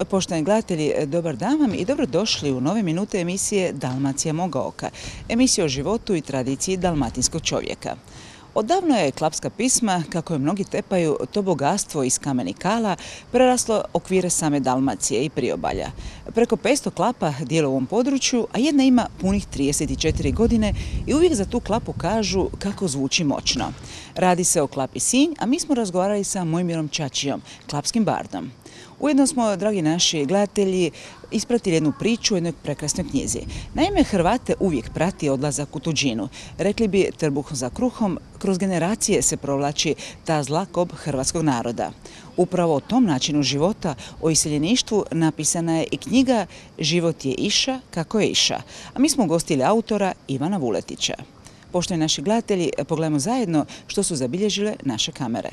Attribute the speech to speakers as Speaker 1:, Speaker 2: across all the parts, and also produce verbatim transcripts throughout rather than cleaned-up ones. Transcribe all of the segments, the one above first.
Speaker 1: Poštovani gledatelji, dobar dan vam i dobrodošli u nove minute emisije Dalmacija moga oka, emisija o životu i tradiciji dalmatinskog čovjeka. Odavno je klapska pisma, kako je mnogi tepaju, to bogatstvo iz kamenih kala preraslo okvire same Dalmacije i priobalja. Preko petsto klapa dijele u ovom području, a jedna ima punih trideset četiri godine i uvijek za tu klapu kažu kako zvuči moćno. Radi se o klapi Sinj, a mi smo razgovarali sa Mojmirom Čačijom, klapskim bardom. Ujedno smo, dragi naši gledatelji, ispratili jednu priču u jednoj prekrasnoj knjizi. Naime, Hrvate uvijek prati odlazak u tuđinu. Rekli bi trbuh za kruhom, kroz generacije se provlači ta zla kob hrvatskog naroda. Upravo o tom načinu života, o iseljeništvu, napisana je i knjiga Život je iša kako je iša. A mi smo ugostili autora Ivana Vuletića. Poštovani naši gledatelji, pogledajmo zajedno što su zabilježile naše kamere.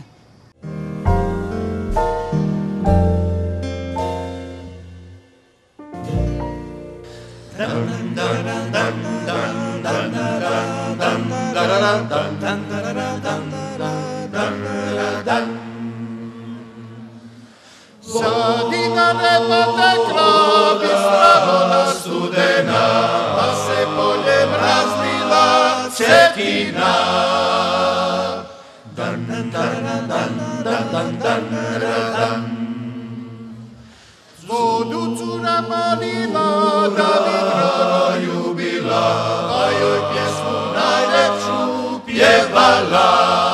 Speaker 2: Zadnjega repa tekla bistra ona studena, pa se poljem razlila cetina. Dan, dan, dan, dan, dan, dan, dan. Vodu cura molila, da bi drogo ljubila, a joj pjesmu najlepšu pjevala.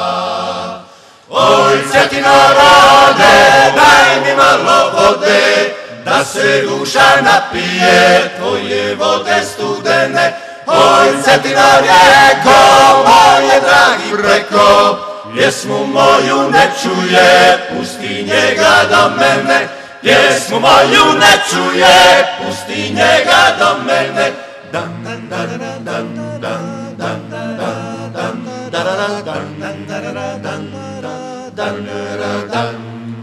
Speaker 2: Oj, Cetino rode, daj mi malo vode, da se duša napije tvoje vode studene. Oj, Cetino rijeko, moje dragi preko, pjesmu moju ne čuje, pusti njega do mene. Pjesmu moju ne čuje, pusti njega do mene. Dan, dan, dan, dan, dan, dan, dan, dan, dan, dan, dan, dan.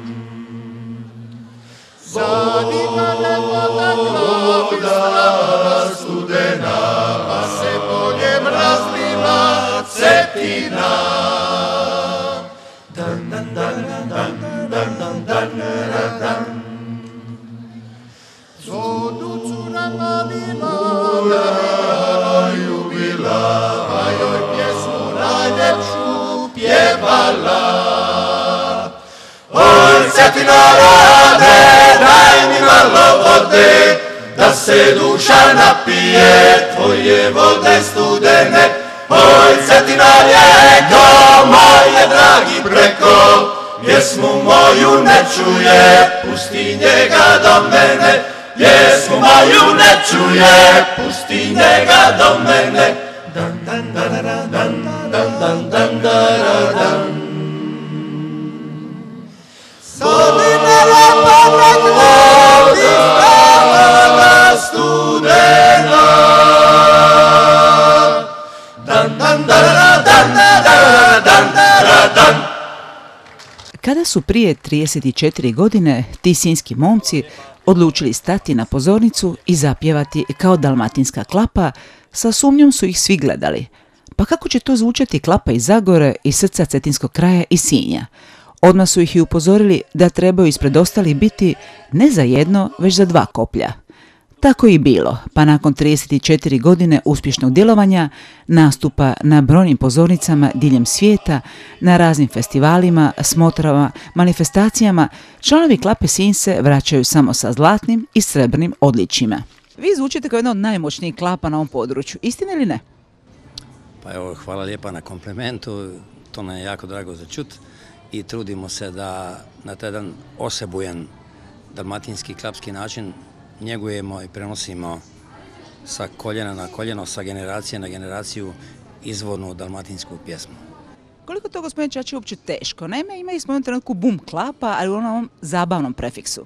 Speaker 2: Zadnjega lepota voda studena, pa se poljem razlila cetina. Dan, dan, dan, dan, dan, dan, dan, dan. Vodu cura molila, da bi ljubila, a joj pjesmu najljepšu pjevala. Oj, Cetino rode, daj mi malo vode, da se duša napije tvoje vode studene. Oj, Cetino rijeko, moje dragi preko, pjesmu moju ne čuje, pusti njega do mene. Pjesmu moju ne čuje, pusti njega do mene. Dan, dan, dan, dan, dan, dan, dan, dan, dan. Godine lepota voda studena. Dan, dan, dan, dan, dan, dan, dan.
Speaker 1: Kada su prije trideset četiri godine ti sinjski momci odlučili stati na pozornicu i zapjevati kao dalmatinska klapa, sa sumnjom su ih svi gledali. Pa kako će to zvučati klapa iz Zagore, iz srca cetinskog kraja i Sinja? Odmah su ih i upozorili da trebaju ispred ostalih biti ne za jedno, već za dva koplja. Tako i bilo, pa nakon trideset četiri godine uspješnog djelovanja, nastupa na brojnim pozornicama diljem svijeta, na raznim festivalima, smotrama, manifestacijama, članovi klape Sinj se vraćaju samo sa zlatnim i srebrnim odličjima. Vi zvučite kao jedna od najmoćnijih klapa na ovom području, istina ili ne?
Speaker 3: Pa evo, hvala lijepa na komplimentu, to nam je jako drago za čut i trudimo se da na taj jedan osebujan dalmatinski klapski način njegujemo i prenosimo sa koljena na koljeno, sa generacije na generaciju izvornu dalmatinsku pjesmu.
Speaker 1: Koliko to, gospodine Čači, uopće teško? Naime, imali smo u jednom trenutku bum klapa, ali u onom zabavnom prefiksu.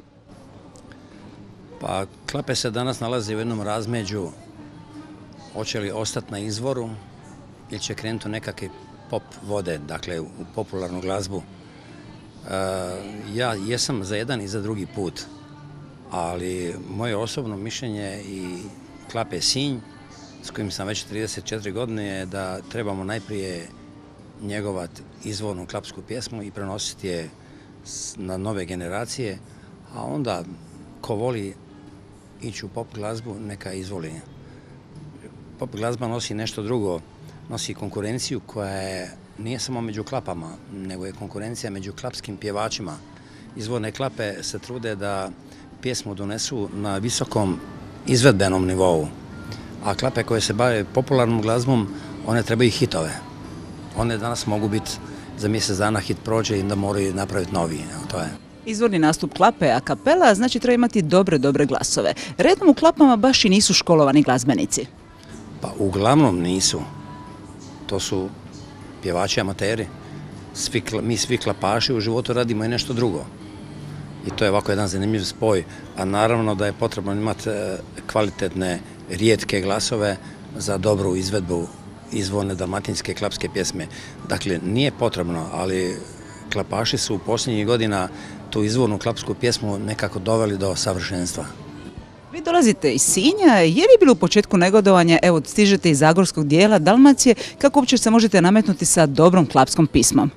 Speaker 3: Pa klape se danas nalaze u jednom razmeđu, hoće li ostati na izvoru ili će krenuti u nekakve pop vode, dakle u popularnu glazbu. Ja jesam za jedan i za drugi put, ali moje osobno mišljenje i klape Sinj, s kojim sam već trideset četiri godine, je da trebamo najprije njegovati izvornu klapsku pjesmu i prenositi je na nove generacije, a onda ko voli ići u pop glazbu, neka izvoli. Pop glazba nosi nešto drugo, nosi konkurenciju koja je, nije samo među klapama, nego je konkurencija među klapskim pjevačima. Izvorne klape se trude da pjesmu donesu na visokom izvedbenom nivou, a klape koje se bave popularnom glazbom, one trebaju hitove. One danas mogu biti za mjesec dana hit prođe i da moraju napraviti novi. To je.
Speaker 1: Izvorni nastup klape a kapela znači treba imati dobre, dobre glasove. Redom u klapama baš i nisu školovani glazbenici.
Speaker 3: Pa uglavnom nisu. To su pjevači amateri. Svi, mi svi klapaši u životu radimo i nešto drugo. I to je ovako jedan zanimljiv spoj. A naravno da je potrebno imati kvalitetne, rijetke glasove za dobru izvedbu izvorne dalmatinske klapske pjesme. Dakle, nije potrebno, ali klapaši su u posljednjih godina tu izvornu klapsku pjesmu nekako doveli do savršenstva.
Speaker 1: Vi dolazite iz Sinja, je li bilo u početku negodovanja, evo stižete iz zagorskog dijela Dalmacije, kako uopće se možete nametnuti sa dobrom klapskom pismom?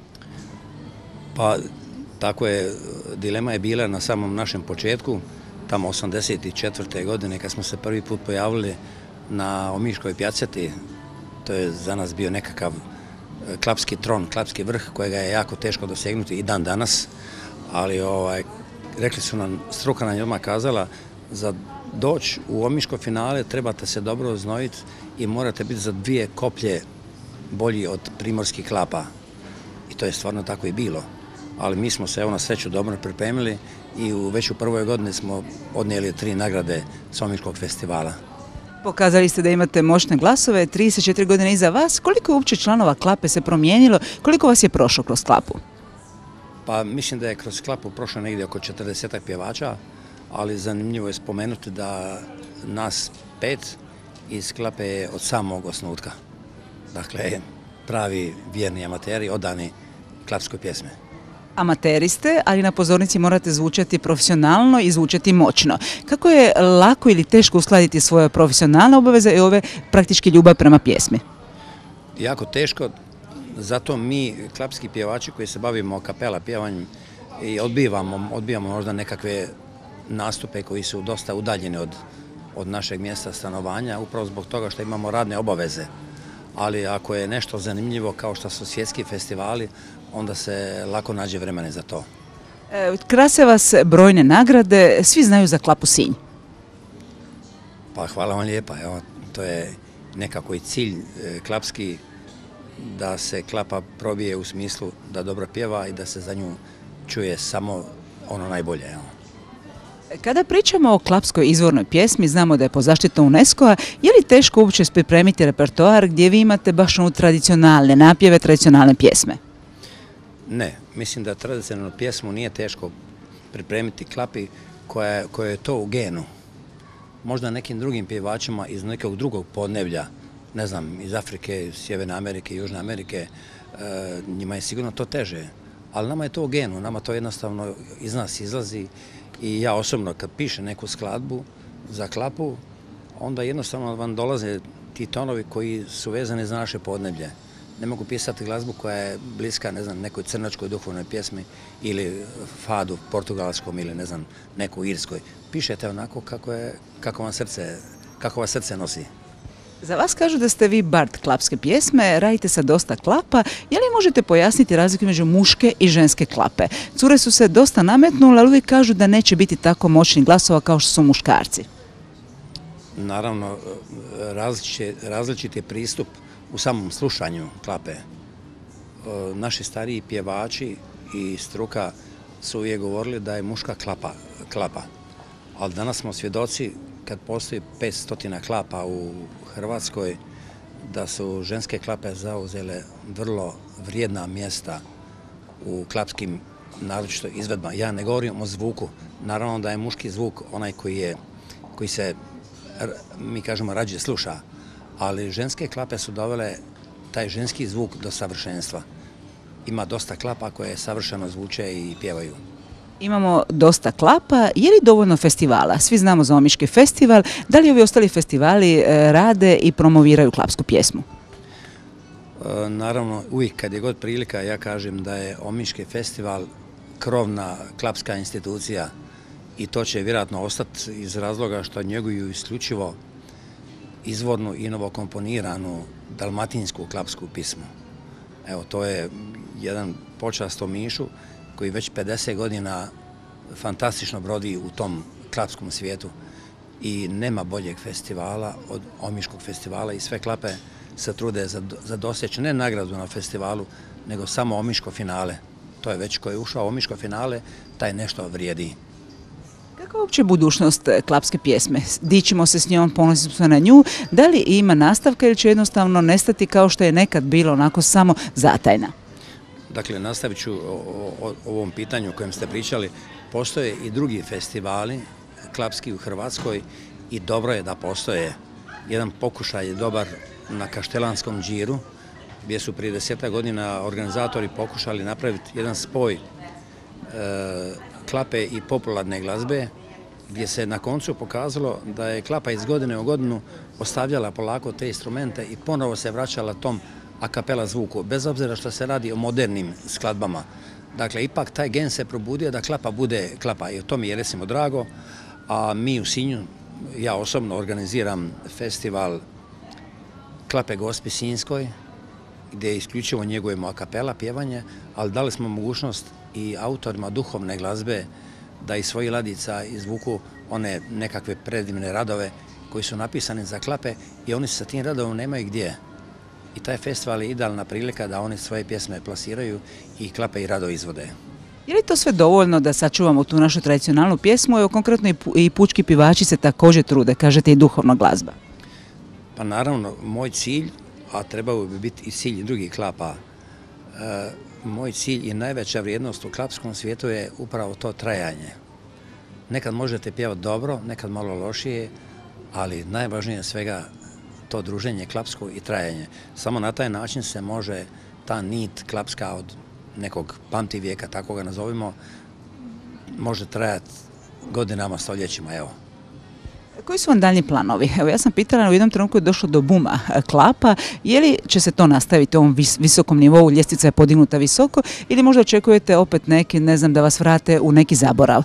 Speaker 3: Pa, tako je, dilema je bila na samom našem početku, tamo osamdeset četvrte godine kad smo se prvi put pojavili na Omiškoj pjaceti. To je za nas bio nekakav klapski tron, klapski vrh kojega je jako teško dosegnuti i dan danas, ali ovaj, rekli su nam, struka nam je odmah kazala, za doći u Omiško finale trebate se dobro oznojiti i morate biti za dvije koplje bolji od primorskih klapa. I to je stvarno tako i bilo. Ali mi smo se evo na sreću dobro pripremili i u, već u prvoj godini smo odnijeli tri nagrade s Omiškog festivala.
Speaker 1: Pokazali ste da imate moćne glasove, trideset četiri godine iza vas. Koliko je uopće članova klape se promijenilo? Koliko vas je prošlo kroz klapu?
Speaker 3: Pa mislim da je kroz klapu prošlo negdje oko četrdesetak pjevača, ali zanimljivo je spomenuti da nas pet iz klape je od samog osnutka. Dakle, pravi vjerni amateri, odani klapskoj pjesme.
Speaker 1: Amateri ste, ali na pozornici morate zvučati profesionalno i zvučati moćno. Kako je lako ili teško uskladiti svoje profesionalne obaveze i ove praktički ljubav prema pjesmi?
Speaker 3: Jako teško, zato mi, klapski pjevači koji se bavimo kapela pjevanjem i odbivamo, odbijamo možda nekakve nastupe koji su dosta udaljeni od, od našeg mjesta stanovanja, upravo zbog toga što imamo radne obaveze. Ali ako je nešto zanimljivo kao što su svjetski festivali, onda se lako nađe vremena za to.
Speaker 1: E, krase vas brojne nagrade, svi znaju za klapu Sinj.
Speaker 3: Pa hvala vam lijepa, evo, to je nekako i cilj e, klapski, da se klapa probije u smislu da dobro pjeva i da se za nju čuje samo ono najbolje. Evo.
Speaker 1: Kada pričamo o klapskoj izvornoj pjesmi, znamo da je pod zaštitom UNESCO-a, je li teško uopće pripremiti repertoar gdje vi imate baš onu tradicionalne napjeve, tradicionalne pjesme?
Speaker 3: Ne, mislim da tradicionalnu pjesmu nije teško pripremiti klapi koja, koja je to u genu. Možda nekim drugim pjevačima iz nekog drugog podneblja, ne znam, iz Afrike, Sjeverne Amerike, Južne Amerike, e, njima je sigurno to teže. Ali nama je to u genu, nama to jednostavno iz nas izlazi i ja osobno kad pišem neku skladbu za klapu, onda jednostavno vam dolaze ti tonovi koji su vezani za naše podneblje. Ne mogu pisati glazbu koja je bliska, ne znam, nekoj crnačkoj duhovnoj pjesmi ili fadu portugalskom ili ne znam, nekoj irskoj. Pišete onako kako, je, kako, vam srce, kako vas srce nosi.
Speaker 1: Za vas kažu da ste vi bard klapske pjesme, radite sa dosta klapa. Je li možete pojasniti razliku među muške i ženske klape? Cure su se dosta nametnule, ali uvijek kažu da neće biti tako moćni glasova kao što su muškarci.
Speaker 3: Naravno, različit, različit je pristup u samom slušanju klape. Naši stariji pjevači i struka su uvijek govorili da je muška klapa, klapa. Ali danas smo svjedoci, kad postoji petsto klapa u Hrvatskoj, da su ženske klape zauzele vrlo vrijedna mjesta u klapskim, naročito izvedbama. Ja ne govorim o zvuku. Naravno da je muški zvuk onaj koji, je, koji se, mi kažemo, rađe sluša, ali ženske klape su dovele taj ženski zvuk do savršenstva. Ima dosta klapa koje savršeno zvuče i pjevaju.
Speaker 1: Imamo dosta klapa, je li dovoljno festivala? Svi znamo za Omiški festival, da li ovi ostali festivali rade i promoviraju klapsku pjesmu?
Speaker 3: Naravno, uvijek kad je god prilika, ja kažem da je Omiški festival krovna klapska institucija i to će vjerojatno ostati iz razloga što njeguju isključivo izvornu i novokomponiranu dalmatinsku klapsku pismu. Evo, to je jedan počast Omišu koji već pedeset godina fantastično brodi u tom klapskom svijetu i nema boljeg festivala od Omiškog festivala i sve klape se trude za doseći ne nagradu na festivalu, nego samo Omiško finale. To je već ko je ušao u Omiško finale, taj nešto vrijedi.
Speaker 1: Kako je uopće budućnost klapske pjesme? Dičimo se s njom, ponosimo se na nju. Da li ima nastavka ili će jednostavno nestati kao što je nekad bilo, onako samo zatajna?
Speaker 3: Dakle, nastavit ću o ovom pitanju o kojem ste pričali. Postoje i drugi festivali klapski u Hrvatskoj i dobro je da postoje. Jedan pokušaj je dobar na Kaštelanskom džiru, gdje su prije deseta godina organizatori pokušali napraviti jedan spoj klape i popularne glazbe, gdje se na koncu pokazalo da je klapa iz godine u godinu ostavljala polako te instrumente i ponovo se vraćala tom a kapela zvuku, bez obzira što se radi o modernim skladbama. Dakle, ipak taj gen se probudio da klapa bude klapa i to mi je recimo drago, a mi u Sinju, ja osobno organiziram festival Klape Gospi Sinjskoj, gdje isključivo njegujemo a kapela pjevanje, ali dali smo mogućnost i autorima duhovne glazbe da iz svojih ladica izvuku one nekakve predivne radove koji su napisani za klape i oni sa tim radovom nemaju gdje. I taj festival je idealna prilika da oni svoje pjesme plasiraju i klape i rado izvode.
Speaker 1: Je li to sve dovoljno da sačuvamo tu našu tradicionalnu pjesmu? Evo, konkretno i pučki pivači se također trude, kažete i duhovna glazba.
Speaker 3: Pa naravno, moj cilj, a trebao bi biti i cilj drugih klapa, moj cilj i najveća vrijednost u klapskom svijetu je upravo to trajanje. Nekad možete pjevati dobro, nekad malo lošije, ali najvažnije je svega to druženje klapsko i trajanje. Samo na taj način se može ta nit klapska od nekog pamtivijeka, tako ga nazovimo, može trajati godinama, stoljećima, evo.
Speaker 1: Koji su vam daljnji planovi? Evo, ja sam pitala, u jednom trenutku je došlo do buma klapa, je li će se to nastaviti u ovom vis visokom nivou, ljestvica je podignuta visoko, ili možda očekujete opet neki, ne znam, da vas vrate u neki zaborav?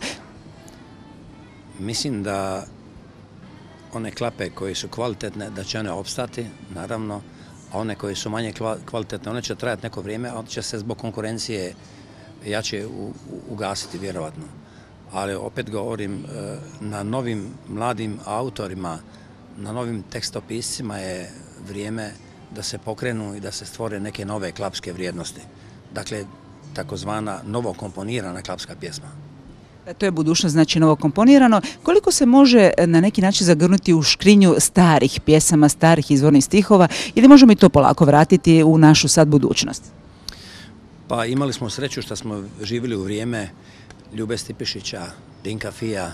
Speaker 3: Mislim da one klape koje su kvalitetne, da će one opstati, naravno, a one koje su manje kvalitetne, one će trajati neko vrijeme, a će se zbog konkurencije jače ugasiti, vjerovatno. Ali opet govorim, na novim mladim autorima, na novim tekstopiscima je vrijeme da se pokrenu i da se stvore neke nove klapske vrijednosti. Dakle, takozvana novokomponirana klapska pjesma.
Speaker 1: To je budućnost, znači novo komponirano. Koliko se može na neki način zagrnuti u škrinju starih pjesama, starih izvornih stihova, ili možemo i to polako vratiti u našu sad budućnost?
Speaker 3: Pa imali smo sreću što smo živjeli u vrijeme Ljube Stipišića, Dinka Fija,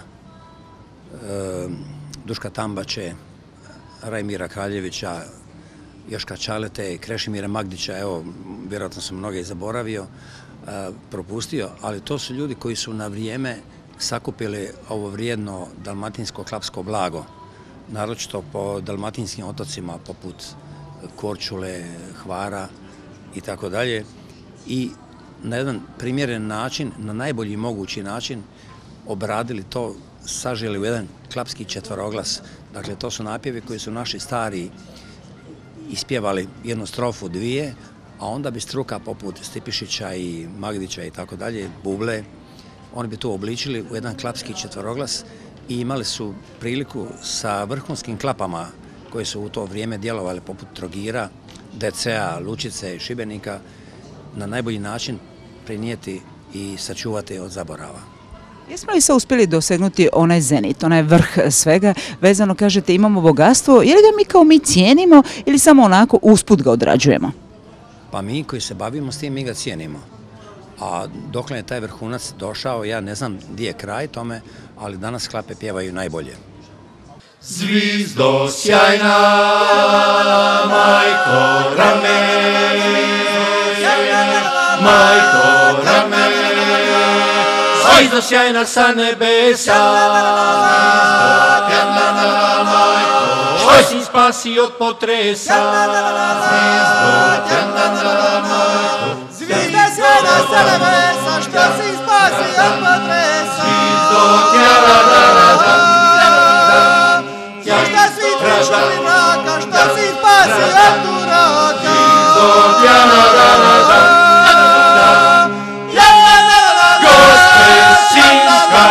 Speaker 3: Duška Tambače, Rajmira Kraljevića, Joška Čalete, Krešimira Magdića, evo, vjerojatno sam mnoge zaboravio, propustio, ali to su ljudi koji su na vrijeme sakupili ovo vrijedno dalmatinsko klapsko blago, naročito po dalmatinskim otocima poput Korčule, Hvara i tako dalje. I na jedan primjeren način, na najbolji mogući način obradili to, saželi u jedan klapski četveroglas. Dakle, to su napjevi koji su naši stari ispjevali jednu strofu, dvije, a onda bi struka poput Stipišića i Magdića i tako dalje, Buble, oni bi to obličili u jedan klapski četveroglas i imali su priliku sa vrhunskim klapama koje su u to vrijeme djelovali poput Trogira, D C-a, Lučice i Šibenika, na najbolji način prinijeti i sačuvati od zaborava.
Speaker 1: Jesmo li se uspjeli dosegnuti onaj zenit, onaj vrh svega, vezano, kažete, imamo bogatstvo, je li ga mi kao mi cijenimo ili samo onako usput ga odrađujemo?
Speaker 3: Pa mi koji se bavimo s tim, mi ga cijenimo. A dokle je taj vrhunac došao, ja ne znam gdje je kraj tome, ali danas klape pjevaju najbolje.
Speaker 2: Zvizdo sjajna, majko rame, majko rame, zvizdo sjajna sa nebesa, što si spasi od potresa, zvizdo sjajna sa nebesa, što si spasi od potresa, Šta si prišli mraka, šta si spasi od turaka? Gospe Sinjska,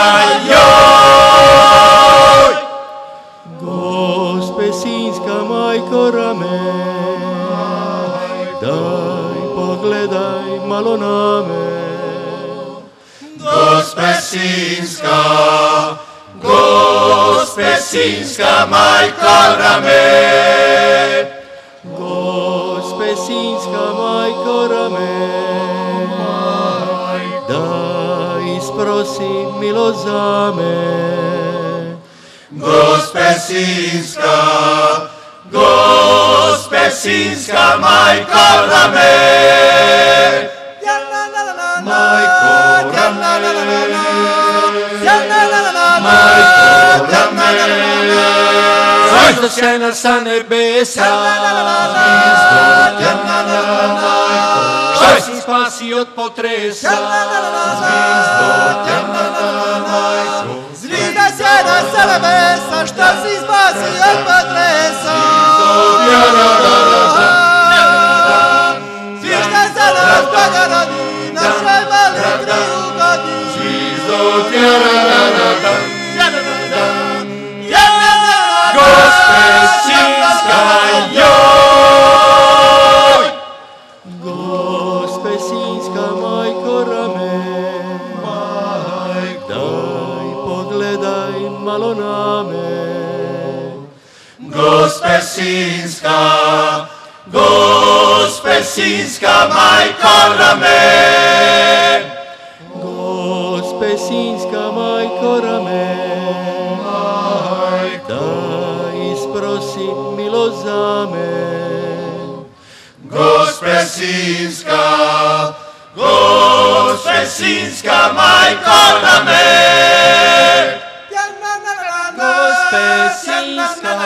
Speaker 2: joj! Gospe Sinjska, majko rame, daj pogledaj malo na me. Gospe Sinjska, Gospe Sinjska, majko rame, Gospe Sinjska, majko rame, daj isprosi milo za me. Gospe Sinjska, Gospe Sinjska, majko rame, majko rame, majko rame, zašto sjajna sa nebesa, što si spasi od potresa, zvijezda sjajna sa nebesa, što si spasi od potresa, zvijezda za nas Boga rodi, naše male kriju godi. Gospe Sinjska, joj! Gospe Sinjska, majko rame, daj pogledaj malo na me. Gospe Sinjska, Gospe Sinjska, majko rame, Gospe Sinjska, majko rame, daj isprosi milo za me. Gospe Sinjska, Gospe Sinjska, majko rame, Gospe Sinjska,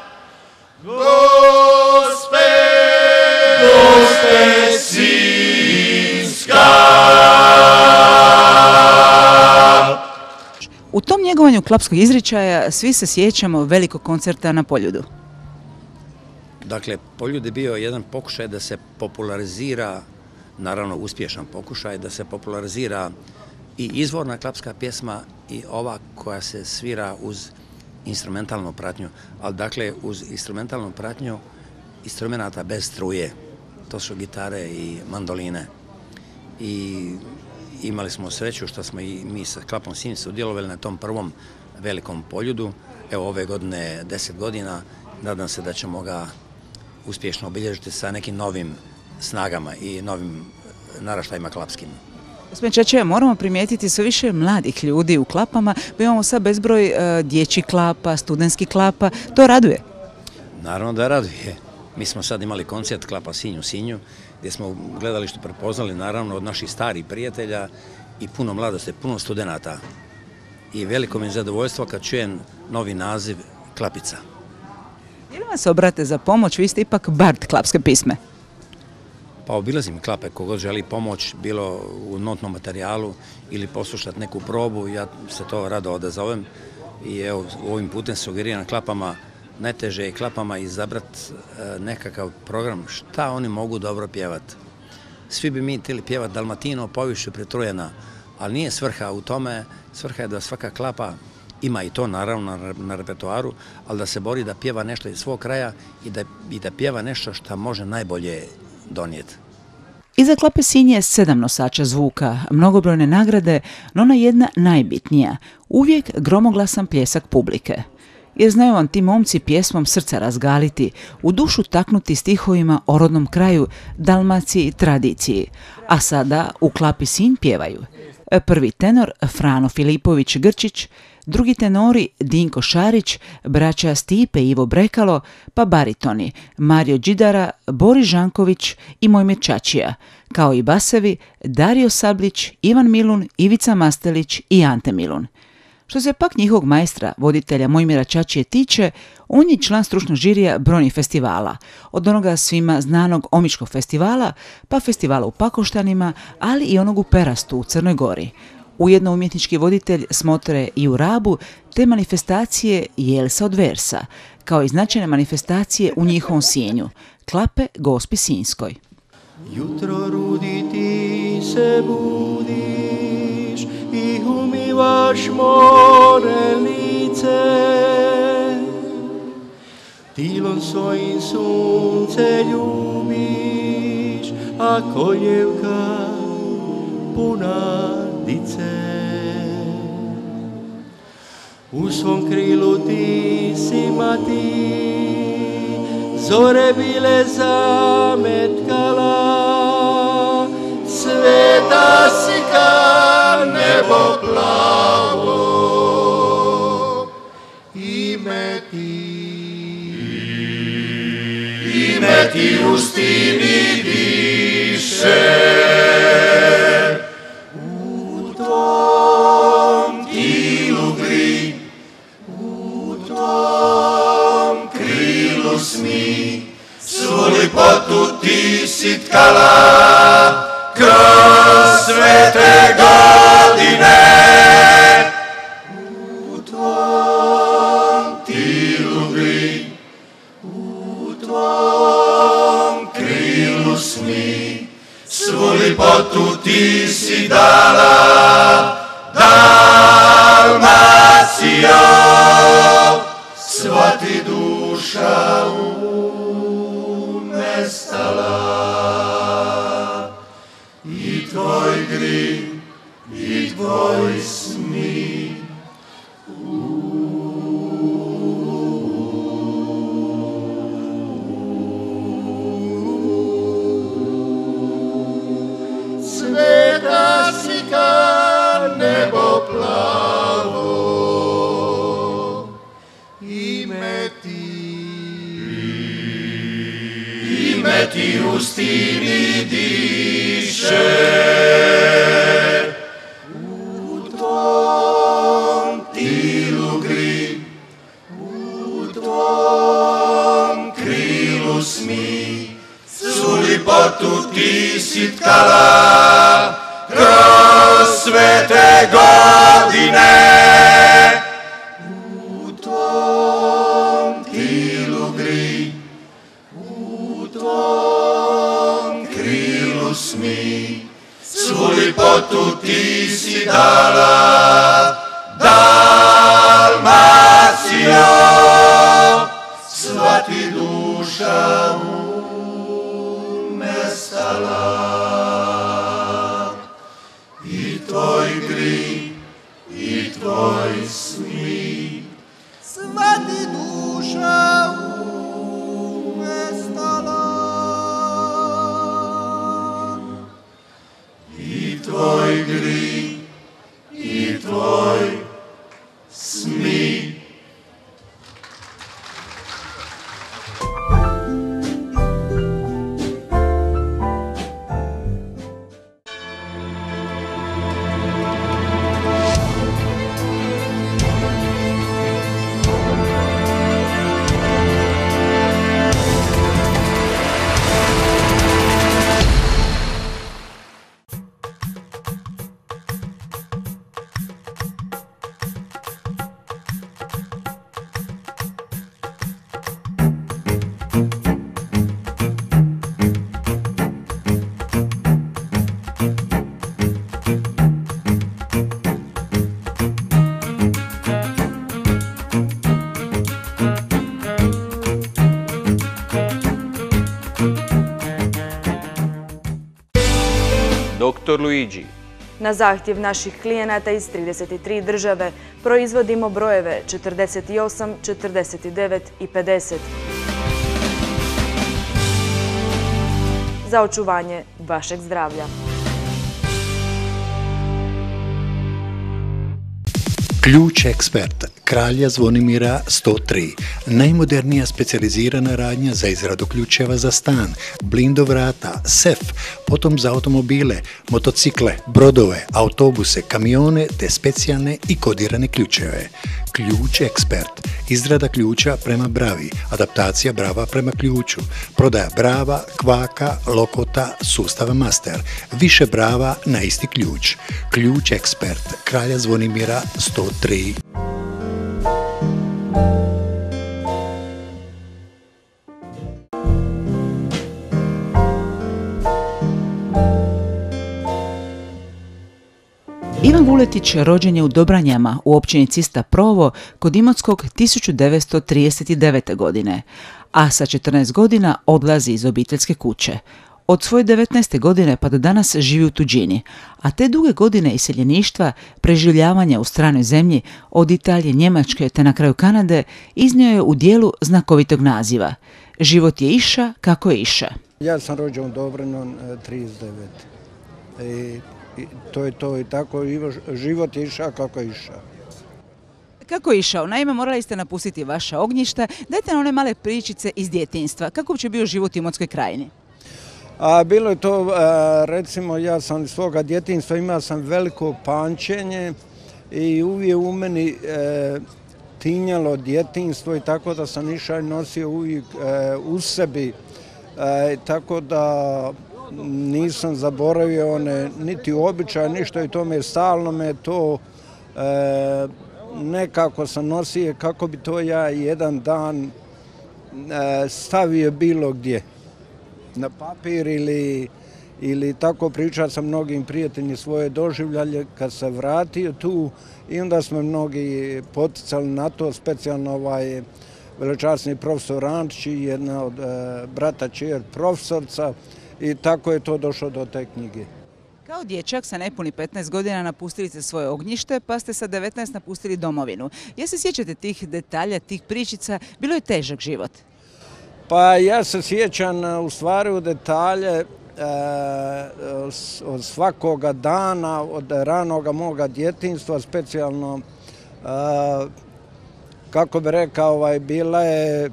Speaker 2: Gospe, Gospe Sinjska.
Speaker 1: U tom njegovanju klapskog izričaja svi se sjećamo velikog koncerta na Poljudu.
Speaker 3: Dakle, Poljud je bio jedan pokušaj da se popularizira, naravno uspješan pokušaj, da se popularizira i izvorna klapska pjesma i ova koja se svira uz instrumentalnu pratnju, ali dakle uz instrumentalnu pratnju instrumenta bez struje. To su gitare i mandoline. I imali smo sreću što smo i mi sa Klapom Sinj sudjelovali na tom prvom velikom Poljudu. Evo ove godine deset godina, nadam se da ćemo ga uspješno obilježiti sa nekim novim snagama i novim naraštajima klapskim.
Speaker 1: Gospodin Čačija, moramo primijetiti sve više mladih ljudi u klapama, pa imamo sad bezbroj e, dječjih klapa, studentskih klapa, to raduje?
Speaker 3: Naravno da raduje. Mi smo sad imali koncert Klapa Sinj u Sinju, gdje smo u gledalištu prepoznali naravno od naših starih prijatelja i puno mladosti, puno studenata. I veliko mi je zadovoljstvo kad čujem novi naziv Klapica.
Speaker 1: Je li vam se obrate za pomoć? Vi ste ipak bard klapske pisme.
Speaker 3: Pa obilazim klape, kogod želi pomoć, bilo u notnom materijalu ili poslušati neku probu, ja se to rado odazovem i evo ovim putem sugeriram klapama, najteže je klapama izabrati nekakav program šta oni mogu dobro pjevati. Svi bi mi htjeli pjevati Dalmatino, Povišu, Pretrujena, ali nije svrha u tome, svrha je da svaka klapa ima i to naravno na repertoaru, ali da se bori da pjeva nešto iz svog kraja i da, i da pjeva nešto što može najbolje donijeti.
Speaker 1: Iza Klape Sinj je sedam nosača zvuka, mnogobrojne nagrade, no ona jedna najbitnija, uvijek gromoglasan pljesak publike. Jer znaju vam ti momci pjesmom srca razgaliti, u dušu taknuti stihovima o rodnom kraju, Dalmaciji i tradiciji. A sada u Klapi Sinj pjevaju prvi tenor Frano Filipović Grčić, drugi tenori Dinko Šarić, braća Stipe i Ivo Brekalo, pa baritoni Mario Đidara, Boris Žanković i Mojmir Čačija, kao i basevi Dario Sablić, Ivan Milun, Ivica Mastelić i Ante Milun. Što se pak njihovog majstra, voditelja Mojmira Čačije tiče, on je član stručnog žirija brojnih festivala, od onoga svima znanog Omiškog festivala, pa festivala u Pakoštanima, ali i onog u Perastu u Crnoj Gori. Ujedno umjetnički voditelj smotre i u Rabu te manifestacije Jelsa od Versa, kao i značajne manifestacije u njihovom Sijenju, Klape Gospi Sinjskoj.
Speaker 4: Jutro rudi ti se budiš i umivaš more lice, tilom svojim sunce ljubiš, a koljevka puna dice. U svom krilu ti si mati, zore bile zametkala, sveta si ka nebo plavo, ime ti, ime ti u stini diše, u tvom tilu gri, u tvom krilu smi, svu lipotu ti si tkala kroz sve te godine. U tvom tilu gri, u tvom krilu smi, svu lipotu ti si dala, Dalmacijo, sva ti duša umestala, i tvoj grih, i tvoj smih. Sveta si ka nebo plavo, ime ti, ime ti u stini diše, u tvom tilu gri, u tvom krilu smi, svu lipotu ti si tkala kroz sve te godine. U tvom tilu gri, u tvom krilu smi, svu lipotu ti si dala, Dalmacijo, sva ti duša umestala, i tvoj grih, i tvoj smih, sva ti duša umestala, i tvoj grih, i tvoj smih.
Speaker 5: doktor Luigi.
Speaker 6: Na zahtjev naših klijenata iz trideset tri države proizvodimo brojeve četrdeset osam, četrdeset devet i pedeset. Za očuvanje vašeg zdravlja.
Speaker 7: Ključ eksperta.
Speaker 5: Kralja Zvonimira sto tri, najmodernija specijalizirana radnja za izradu ključeva za stan, blindo vrata, sef, potom za automobile, motocikle, brodove, autobuse, kamione te specijalne i kodirane ključeve. Ključ ekspert, izrada ključa prema bravi, adaptacija brava prema ključu, prodaja brava, kvaka, lokota, sustava master, više brava na isti ključ. Ključ ekspert, Kralja Zvonimira sto tri.
Speaker 1: Ivan Vuletić rođen je u Dobranjama u općini Cista Provo kod Imotskog tisuću devetsto trideset devete. godine, a sa četrnaest godina odlazi iz obiteljske kuće. Od svoje devetnaeste godine pa do danas živi u tuđini, a te duge godine iseljeništva, preživljavanja u stranoj zemlji, od Italije, Njemačke te na kraju Kanade, iznio je u dijelu znakovitog naziva. Život je iša kako je iša.
Speaker 7: Ja sam rođen u Dobranju trideset devete. I I to je to i tako, život je išao kako je išao.
Speaker 1: Kako je išao? Naime, morali ste napustiti vaša ognjišta. Dajte nam one male pričice iz djetinjstva. Kako uopće bio život u Imotskoj krajini?
Speaker 7: A, bilo je to, a, recimo, ja sam iz svoga djetinjstva, imao sam veliko pamćenje i uvijek u meni e, tinjalo djetinjstvo i tako da sam išao i nosio uvijek e, u sebi. E, tako da nisam zaboravio one niti običaje, ništa i to me stalno me to e, nekako sam nosio kako bi to ja jedan dan e, stavio bilo gdje. Na papir ili, ili tako pričao sam mnogim prijateljima svoje doživljaje kad se vratio tu i onda smo mnogi poticali na to, specijalno ovaj velečasni profesor Antić i jedna od e, brata čer profesorca. I tako je to došlo do te knjige.
Speaker 1: Kao dječak sa nepuni petnaest godina napustili ste svoje ognjište, pa ste sa devetnaest napustili domovinu. Ja se sjećate tih detalja, tih pričica, bilo je težak život?
Speaker 7: Pa ja se sjećam u stvari u detalje e, od svakoga dana, od ranoga moga djetinjstva, specijalno, e, kako bi rekao, ovaj, bila je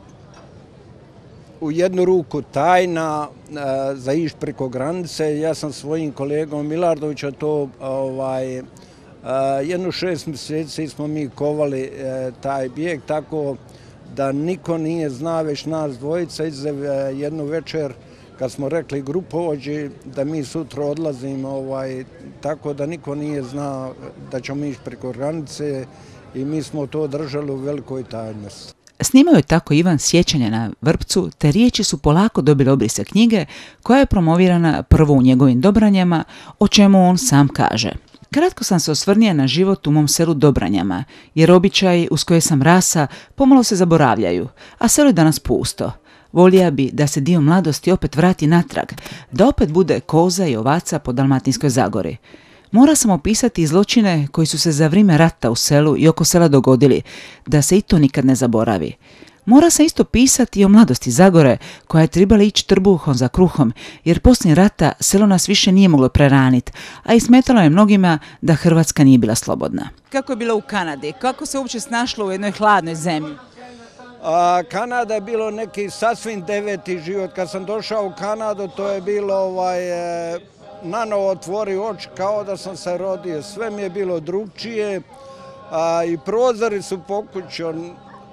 Speaker 7: u jednu ruku tajna e, za iš preko granice. Ja sam svojim kolegom Milardovićem to ovaj, e, jednu šest mjeseci smo mi kovali e, taj bijeg, tako da niko nije zna, već nas dvojica, izuzev e, jednu večer kad smo rekli grupovođi da mi sutra odlazimo, ovaj, tako da niko nije zna da ćemo ići preko granice i mi smo to držali u velikoj tajnosti.
Speaker 1: Snimao je tako Ivan sjećanja na Vrpcu, te riječi su polako dobile obrise knjige koja je promovirana prvo u njegovim Dobranjama, o čemu on sam kaže. Kratko sam se osvrnio na život u mom selu Dobranjama, jer običaji uz koje sam rasa pomalo se zaboravljaju, a selo je danas pusto. Volija bi da se dio mladosti opet vrati natrag, da opet bude koza i ovaca po Dalmatinskoj Zagori. Mora sam opisati zločine koji su se za vrijeme rata u selu i oko sela dogodili, da se i to nikad ne zaboravi. Mora sam isto pisati i o mladosti Zagore, koja je trebala ići trbuhom za kruhom, jer poslije rata selo nas više nije moglo preraniti, a i smetalo je mnogima da Hrvatska nije bila slobodna. Kako je bilo u Kanadi? Kako se uopće snašlo u jednoj hladnoj zemlji?
Speaker 7: A, Kanada je bilo neki sasvim deveti život. Kad sam došao u Kanadu, to je bilo ovaj... E, nanovo otvori oči kao da sam se rodio. Sve mi je bilo drugčije a, i prozori su pokućom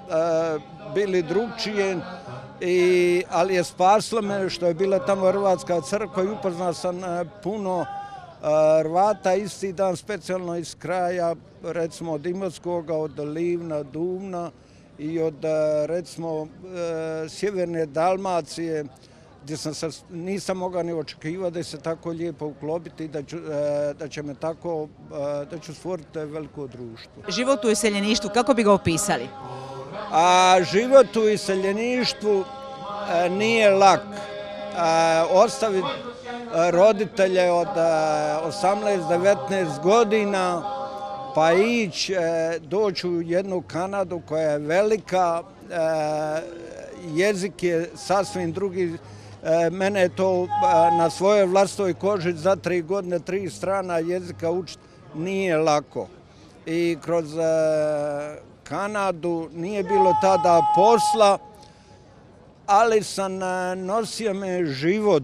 Speaker 7: bili drugčije, i, ali je spasilo me što je bila tamo Hrvatska crkva i upoznao sam a, puno a, Hrvata isti dan, specijalno iz kraja, recimo od Imotskoga, od Livna, Duvna i od a, recimo a, sjeverne Dalmacije, gdje sam se, nisam mogao ni očekivati da se tako lijepo uklopiti, da, ću, da će me tako, da ću stvoriti veliko društvo.
Speaker 1: Život u iseljeništvu, kako bi ga opisali?
Speaker 7: A, život u iseljeništvu a, nije lak. A, ostaviti roditelje od osamnaest devetnaest godina, pa ići, doći u jednu Kanadu koja je velika, a, jezik je sasvim drugi. Mene je to na svojoj vlastitoj koži za tri godine, tri strana jezika učiti nije lako. I kroz Kanadu, nije bilo tada posla, ali sam nosio me život.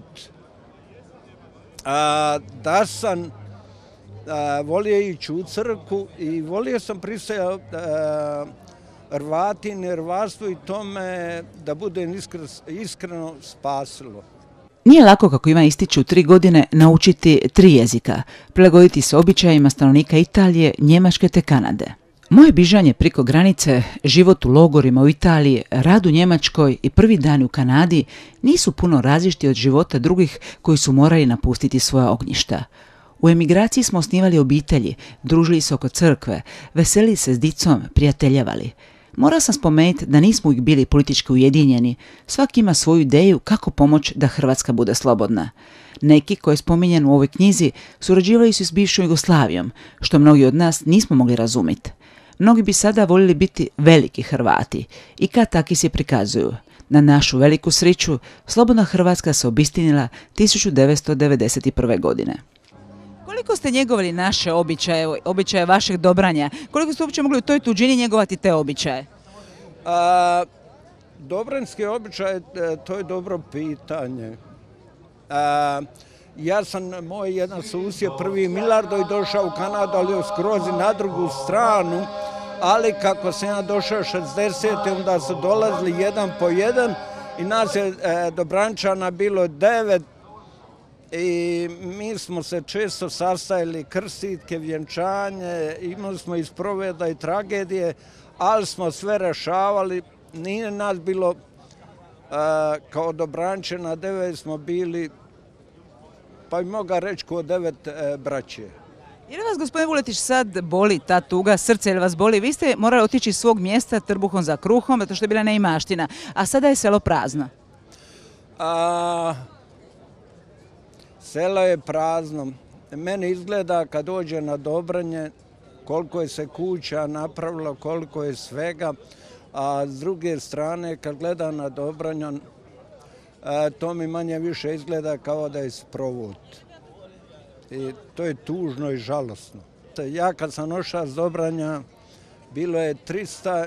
Speaker 7: Da sam volio ići u crkvu i volio sam pristajati Hrvatin i hrvatstvo i tome da budem iskreno spasilo.
Speaker 1: Nije lako, kako Ivan ističe, u tri godine naučiti tri jezika, prilagoditi se običajima stanovnika Italije, Njemačke te Kanade. Moje bižanje preko granice, život u logorima u Italiji, rad u Njemačkoj i prvi dan u Kanadi nisu puno različiti od života drugih koji su morali napustiti svoja ognjišta. U emigraciji smo osnivali obitelji, družili se oko crkve, veselili se s dicom, prijateljevali. Mora sam spomenuti da nismo uvijek bili politički ujedinjeni, svaki ima svoju ideju kako pomoći da Hrvatska bude slobodna. Neki, koji je spominjan u ovoj knjizi, surađivali su s bivšom Jugoslavijom, što mnogi od nas nismo mogli razumjeti. Mnogi bi sada voljeli biti veliki Hrvati i kad taki se prikazuju. Na našu veliku sreću, slobodna Hrvatska se obistinila tisuću devetsto devedeset prve. godine. Koliko ste njegovali naše običaje, običaje vašeg dobranja? Koliko ste uopće mogli u toj tuđini njegovati te običaje?
Speaker 7: A, dobranjski običaj, to je dobro pitanje. A, ja sam, moj jedan susjed, prvi Milardoj, došao u Kanadu, ali je skroz na drugu stranu, ali kako sam ja došao šezdesete. onda su dolazili jedan po jedan i nas je e, Dobrančana bilo devet i mi smo se često sastajali, krstitke, vjenčanje, imali smo isproveda i tragedije, ali smo sve rešavali. Nije nas bilo e, kao Dobrančana, devet smo bili, pa bi mogao reći kao devet e, braće.
Speaker 1: Je li vas, gospodin Vuletić, sad boli ta tuga, srce, ili vas boli? Vi ste morali otići iz svog mjesta trbuhom za kruhom, zato što je bila neimaština, a sada je selo prazno.
Speaker 7: A, selo je prazno. Meni izgleda kad dođe na Dobranje koliko je se kuća napravilo, koliko je svega, a s druge strane kad gleda na Dobranjan, to mi manje više izgleda kao da je sprovod. I to je tužno i žalosno. Ja kad sam ošao s Dobranja, bilo je trista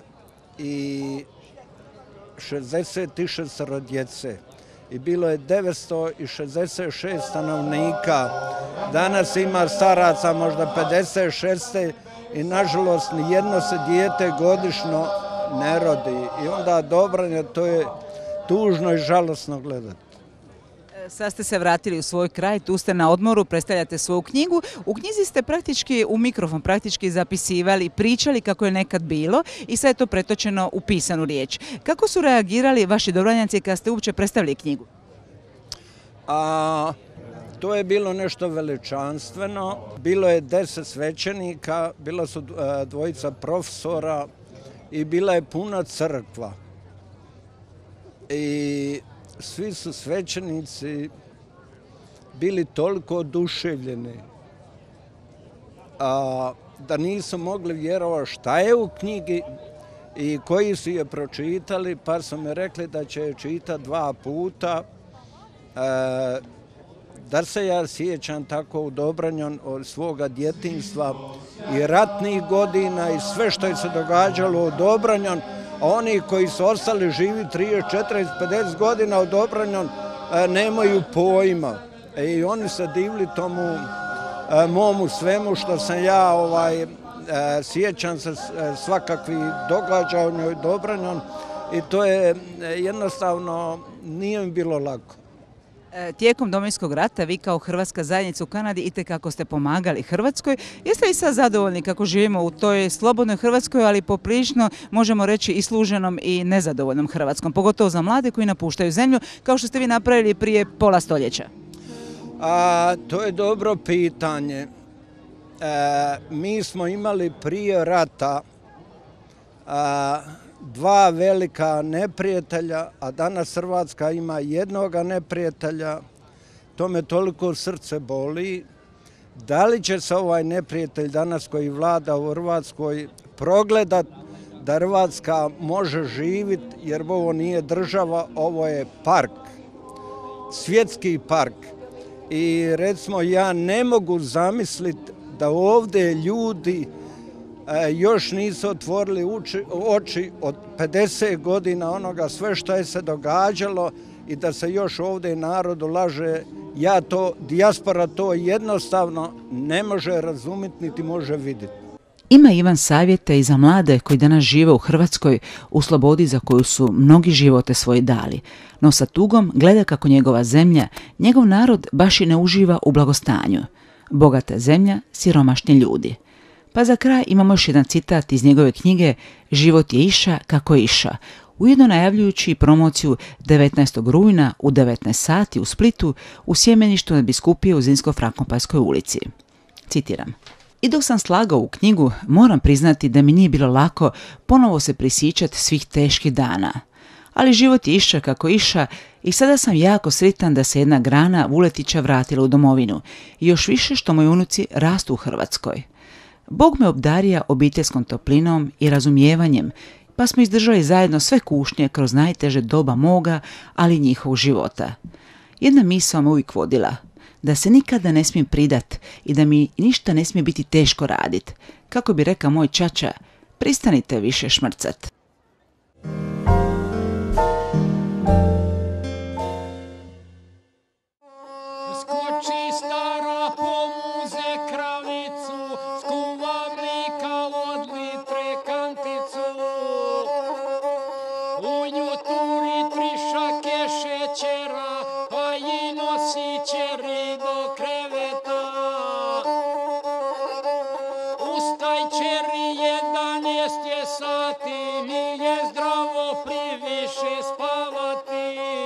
Speaker 7: šezdeset šest djece i bilo je devetsto šezdeset šest stanovnika. Danas ima staraca možda pedeset šest i nažalost nijedno se dijete godišnjo ne rodi. I onda Dobranje, to je tužno i žalosno gledati.
Speaker 1: Sad ste se vratili u svoj kraj, tu ste na odmoru, predstavljate svoju knjigu. U knjizi ste praktički u mikrofon praktički zapisivali, pričali kako je nekad bilo i sad je to pretočeno u pisanu riječ. Kako su reagirali vaši Dobranjanci kad ste uopće predstavili knjigu?
Speaker 7: A, to je bilo nešto veličanstveno. Bilo je deset svećenika, bila su dvojica profesora i bila je puna crkva. I svi su svećenici bili toliko oduševljeni a, da nisu mogli vjerovati šta je u knjigi i koji su je pročitali, pa su mi rekli da će je čitati dva puta. E, da se ja sjećam tako u Dobranju od svoga djetinjstva i ratnih godina i sve što je se događalo u Dobranju. Oni koji su ostali živi trideset, četrdeset, pedeset godina u Dobranju nemaju pojma. I oni se divili tomu momu svemu što sam ja ovaj, sjećam se svakakvih događaja u njoj Dobranju i to je jednostavno nije mi bilo lako.
Speaker 1: Tijekom Domovinskog rata vi kao hrvatska zajednica u Kanadi itekako ste pomagali Hrvatskoj. Jeste li sad zadovoljni kako živimo u toj slobodnoj Hrvatskoj, ali poprilično možemo reći i služenom i nezadovoljnom Hrvatskom, pogotovo za mlade koji napuštaju zemlju, kao što ste vi napravili prije pola stoljeća?
Speaker 7: A, to je dobro pitanje. E, mi smo imali prije rata a, dva velika neprijatelja, a danas Hrvatska ima jednoga neprijatelja. To me toliko srce boli. Da li će se ovaj neprijatelj danas koji vlada u Hrvatskoj progledat da Hrvatska može živjeti, jer ovo nije država, ovo je park, svjetski park. I recimo ja ne mogu zamisliti da ovdje ljudi još nisu otvorili oči od pedeset godina onoga sve što je se događalo i da se još ovdje narodu laže. Ja to, dijaspora to jednostavno ne može razumjeti niti može vidjeti.
Speaker 1: Ima Ivan savjete i za mlade koji danas žive u Hrvatskoj u slobodi za koju su mnogi živote svoji dali, no sa tugom gleda kako njegova zemlja, njegov narod baš i ne uživa u blagostanju. Bogata zemlja, siromašni ljudi. Pa za kraj imamo još jedan citat iz njegove knjige Život je iša kako je iša, ujedno najavljujući promociju devetnaestog rujna u devetnaest sati u Splitu u sjemeništu nadbiskupije u Zrinsko-Frankopanskoj ulici. Citiram. I dok sam slagao u knjigu, moram priznati da mi nije bilo lako ponovo se prisjećati svih teških dana. Ali život je iša kako iša i sada sam jako sretan da se jedna grana Vuletića vratila u domovinu i još više što moji unuci rastu u Hrvatskoj. Bog me obdarija obiteljskom toplinom i razumijevanjem, pa smo izdržali zajedno sve kušnje kroz najteže doba moga, ali i njihovog života. Jedna misao me uvijek vodila, da se nikada ne smijem pridat i da mi ništa ne smije biti teško radit. Kako bi rekao moj čača, pristanite više šmrcat.
Speaker 8: Skoči stara pomuze kravicu, skuva mlika od litre kanticu. U nju turi tri šake šećera, pa ji nosi čeri do kreveta. Ustaj čeri, jedanaest je sati, nije zdravo priviše spavati.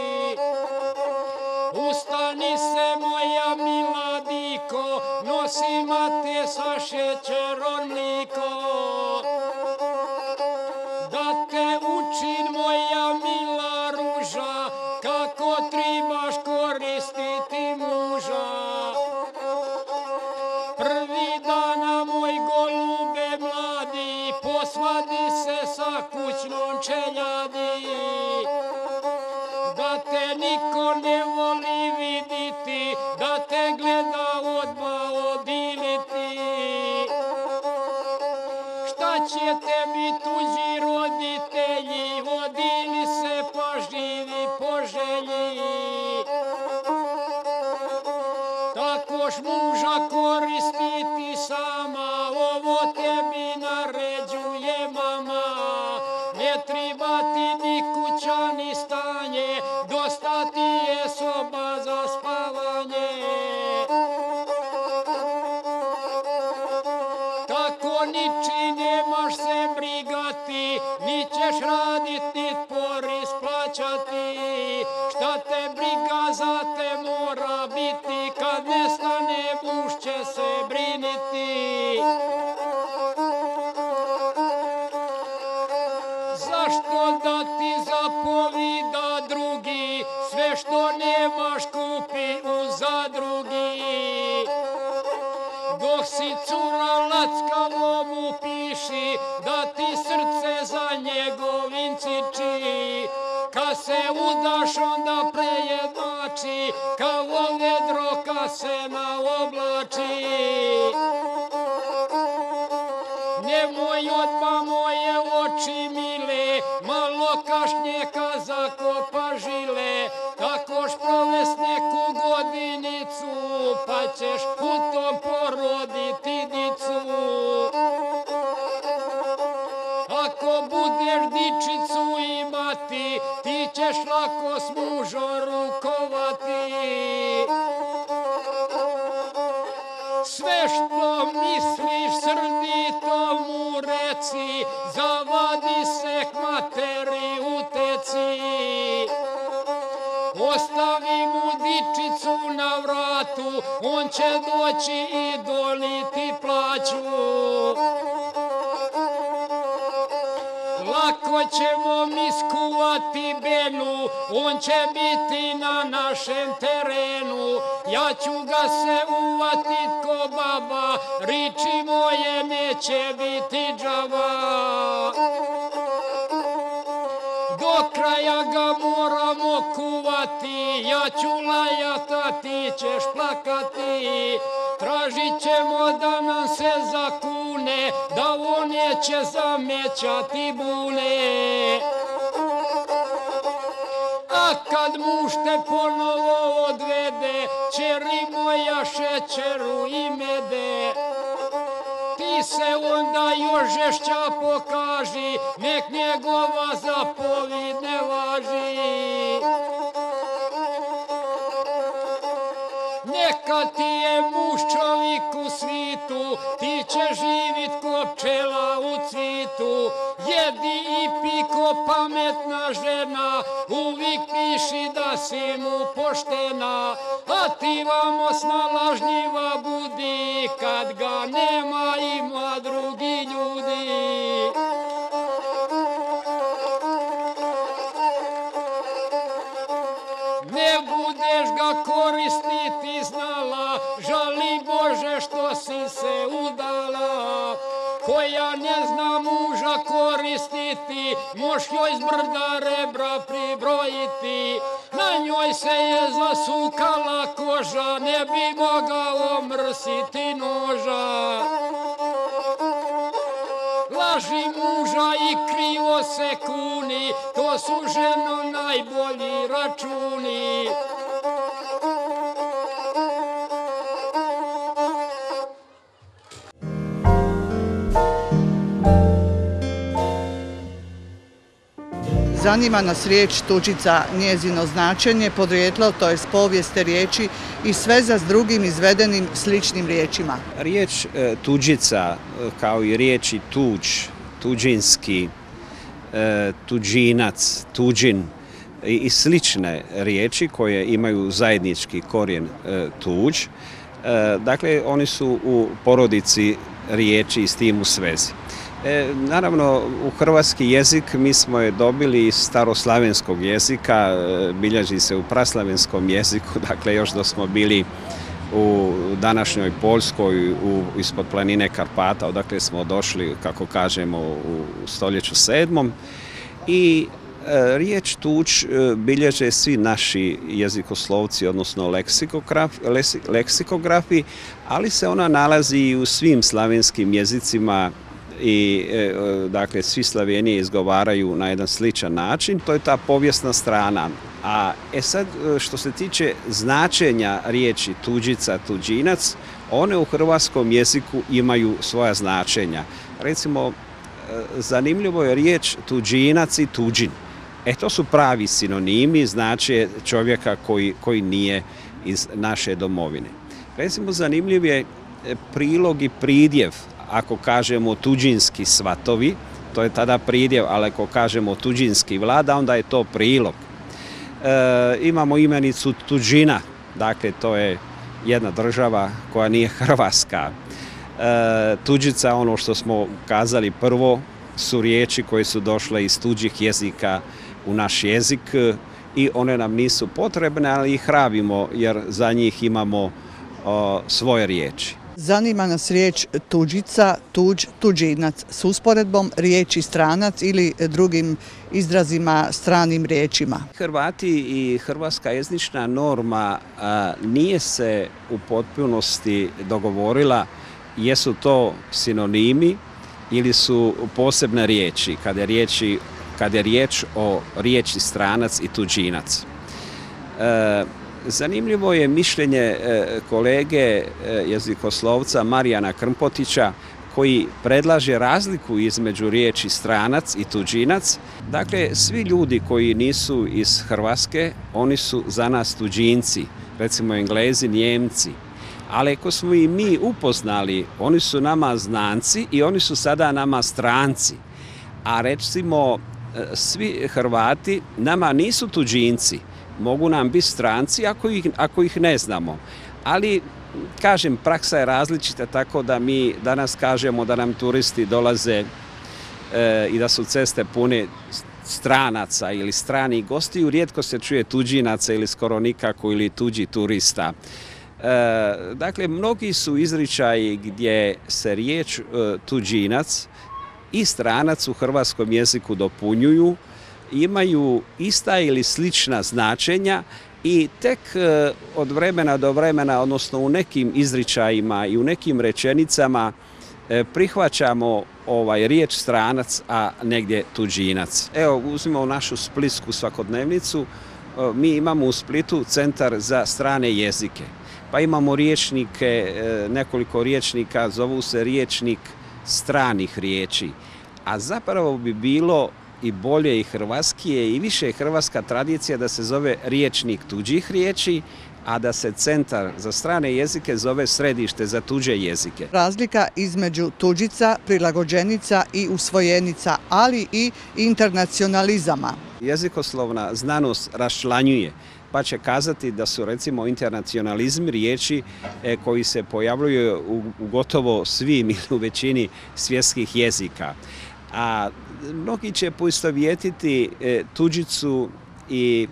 Speaker 8: Ustani se moja mila diko, nosi mate sa šećerom mliko. Da te učin moja mila ruža, kako trebaš koristiti muža. Prvi dana moj golube mladi, posvadi se sa kućnom čeljadi. Da te niko ne voli viditi, da te gleda odmah odiliti. Šta će tebi tuđi roditelji, odili se pa živi po želji. Takoš muža koristiti sama, ovo tebi naređuje mama. Ne treba ti ni kuća ni stanje, dosta ti je soba za spavanje. Tako niči nemaš se brigati, ni ćeš radit, ni porez plaćati. Šta te briga za te mora biti, kad nestane muž će se briniti. Zašto da ti zapovida drugi, sve što nemaš kupi u zadrugi. Dok si cura lackavom upiši, da ti srce za njegovin ciči. Kad se udaš onda prejednači, kao vedro kad se naoblači. Nemoj odmah moje oči mile, malo kašnje kad zakopa žile. Takoš provest neku godinicu, pa ćeš putom poroditi dicu. Ako budeš dičicu imati, ti ćeš lako s mužom rukovati. Sve što misliš srdito mu reci, zavadi se k materi uteci. Ostavi mu dičicu na vratu, on će doći i doniti plaću. Lako ćemo mi skuvati benu, on će biti na našem terenu. Ja ću ga se uvatit ko baba, riči moje neće biti džaba. Do kraja ga moramo kuvati, ja ću lajat, a ti ćeš plakati. Tražit ćemo da nam se zakune, bune, da on neće zamećati bune. A kad muž te ponovo odvede, čeri moja šećeru i mede, ti se onda još žešća pokaži, nek njegova zapovid ne važi. Neka ti je muž čovjek u svitu, ti će živit ko pčela u cvitu. Jedi i pi ko pametna žena, uvijek piši da si mu poštena. A ti vamo snalažljiva budi, kad ga nema ima drugi ljudi. Ne budeš ga koristiti znala, žali Bože što si se udala. Koja ne zna muža koristiti, moš joj z brda rebra pribrojiti. Na njoj se je zasukala koža, ne bi mogao mrsiti noža. Laži muža i krivo se kuni, to su ženo najbolji računi.
Speaker 9: Zanima nas riječ tuđica, njezino značenje, podrijetlo, to je povijest te riječi i sveza s drugim izvedenim sličnim riječima.
Speaker 10: Riječ e, tuđica, kao i riječi tuđ, tuđinski, e, tuđinac, tuđin i, i slične riječi koje imaju zajednički korijen e, tuđ, e, dakle oni su u porodici riječi i s tim u svezi. E, naravno, u hrvatski jezik mi smo je dobili iz staroslavenskog jezika, e, bilježi se u praslavenskom jeziku, dakle još da smo bili u današnjoj Poljskoj, u, ispod planine Karpata, odakle smo došli, kako kažemo, u stoljeću sedmom. I e, riječ tuđ e, bilježe svi naši jezikoslovci, odnosno leksikograf, leksikografi, ali se ona nalazi i u svim slavenskim jezicima i e, dakle svi Slaveni izgovaraju na jedan sličan način. To je ta povijesna strana. A e sad što se tiče značenja riječi tuđica, tuđinac, one u hrvatskom jeziku imaju svoja značenja. Recimo, zanimljivo je riječ tuđinac i tuđin. E to su pravi sinonimi, znače čovjeka koji, koji nije iz naše domovine. Recimo, zanimljiv je prilog i pridjev. Ako kažemo tuđinski svatovi, to je tada pridjev, ali ako kažemo tuđinski vlada, onda je to prilog. E, imamo imenicu tuđina, dakle to je jedna država koja nije Hrvatska. E, tuđica, ono što smo kazali prvo, su riječi koje su došle iz tuđih jezika u naš jezik i one nam nisu potrebne, ali ih rabimo jer za njih imamo o, svoje riječi.
Speaker 9: Zanima nas riječ tuđica, tuđ, tuđinac s usporedbom riječi stranac ili drugim izrazima, stranim riječima.
Speaker 10: Hrvati i hrvatska jezična norma a, nije se u potpunosti dogovorila jesu to sinonimi ili su posebne riječi kada je, riječi, kada je riječ o riječi stranac i tuđinac. E, Zanimljivo je mišljenje kolege jezikoslovca Marijana Krmpotića koji predlaže razliku između riječi stranac i tuđinac. Dakle, svi ljudi koji nisu iz Hrvatske, oni su za nas tuđinci, recimo Englezi, Njemci. Ali ako smo i mi upoznali, oni su nama znanci i oni su sada nama stranci. A recimo, svi Hrvati nama nisu tuđinci. Mogu nam biti stranci ako ih, ako ih ne znamo. Ali, kažem, praksa je različita, tako da mi danas kažemo da nam turisti dolaze e, i da su ceste pune stranaca ili stranih gostiju. Rijetko se čuje tuđinaca ili skoro nikako ili tuđi turista. E, dakle, mnogi su izričaji gdje se riječ e, tuđinac i stranac u hrvatskom jeziku dopunjuju, imaju ista ili slična značenja i tek od vremena do vremena, odnosno u nekim izričajima i u nekim rečenicama prihvaćamo ovaj riječ stranac, a negdje tuđinac. Evo, uzmimo našu splitsku svakodnevnicu. Mi imamo u Splitu centar za strane jezike. Pa imamo riječnike, nekoliko riječnika, zovu se riječnik stranih riječi. A zapravo bi bilo i bolje i hrvatskije i više hrvatska tradicija da se zove riječnik tuđih riječi, a da se centar za strane jezike zove središte za tuđe jezike.
Speaker 9: Razlika između tuđica, prilagođenica i usvojenica, ali i internacionalizama.
Speaker 10: Jezikoslovna znanost raščlanjuje, pa će kazati da su recimo internacionalizmi riječi koji se pojavljuju u gotovo svim ili u većini svjetskih jezika. A mnogi će poistovjetiti tuđicu i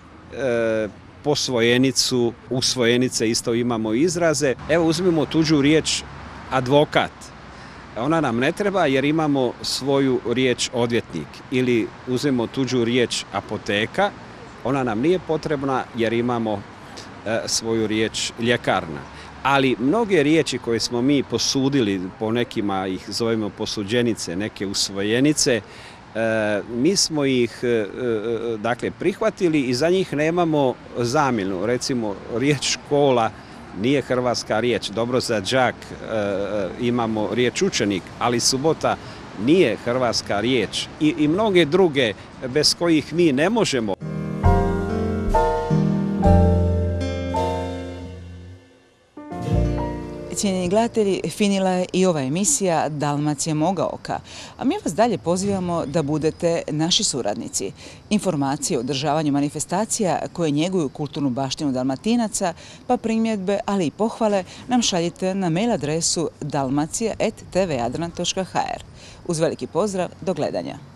Speaker 10: posvojenicu, usvojenice, isto imamo izraze. Evo uzmimo tuđu riječ advokat. Ona nam ne treba jer imamo svoju riječ odvjetnik. Ili uzmimo tuđu riječ apoteka. Ona nam nije potrebna jer imamo svoju riječ ljekarna. Ali mnoge riječi koje smo mi posudili, po nekima ih zovemo posuđenice, neke usvojenice, mi smo ih dakle prihvatili i za njih nemamo zamjenu. Recimo riječ škola nije hrvatska riječ, dobro za đak imamo riječ učenik, ali subota nije hrvatska riječ i, i mnoge druge bez kojih mi ne možemo.
Speaker 1: Cijenjeni gledatelji, finila je i ova emisija Dalmacija moga oka, a mi vas dalje pozivamo da budete naši suradnici. Informacije o održavanju manifestacija koje njeguju kulturnu baštinu Dalmatinaca, pa primjedbe, ali i pohvale nam šaljite na mail adresu dalmacija at t v jadran točka h r. Uz veliki pozdrav, do gledanja.